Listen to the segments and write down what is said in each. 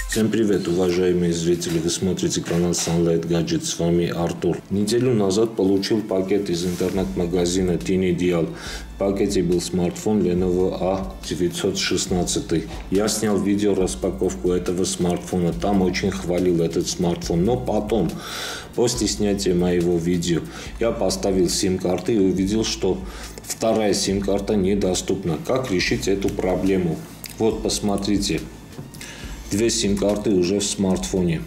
Всем привет, уважаемые зрители! Вы смотрите канал Sunlight Gadget, с вами Артур. Неделю назад получил пакет из интернет-магазина TinyDial. В пакете был смартфон Lenovo A916. Я снял видео распаковку этого смартфона. Там очень хвалил этот смартфон. Но потом, после снятия моего видео, я поставил сим-карты и увидел, что вторая сим-карта недоступна. Как решить эту проблему? Вот, посмотрите. Две сим-карты уже в смартфоне.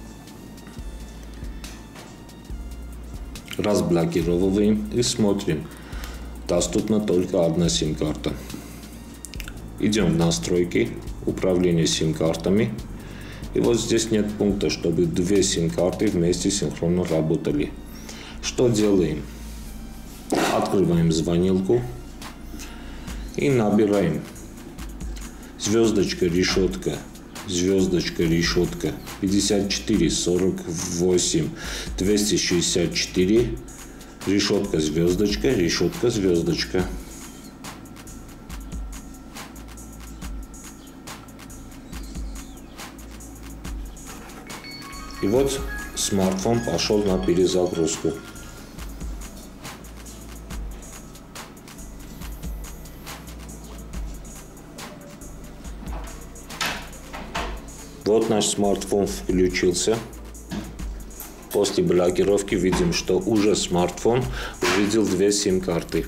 Разблокировываем и смотрим. Доступна только одна сим-карта. Идем в настройки, управление сим-картами. И вот здесь нет пункта, чтобы две сим-карты вместе синхронно работали. Что делаем? Открываем звонилку и набираем звездочка, решетка. Звездочка, решетка 54 48 264, решетка, звездочка, решетка, звездочка. И вот смартфон пошел на перезагрузку. Вот наш смартфон включился. После блокировки видим, что уже смартфон увидел две сим-карты.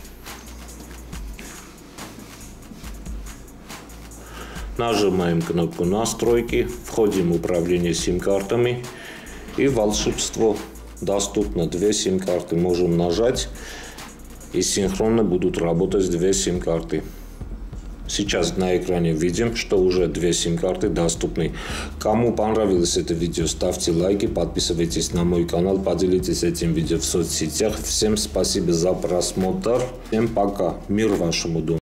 Нажимаем кнопку настройки, входим в управление сим-картами и волшебство. Доступно две сим-карты. Можем нажать и синхронно будут работать две сим-карты. Сейчас на экране видим, что уже две сим-карты доступны. Кому понравилось это видео, ставьте лайки, подписывайтесь на мой канал, поделитесь этим видео в соцсетях. Всем спасибо за просмотр. Всем пока. Мир вашему дому.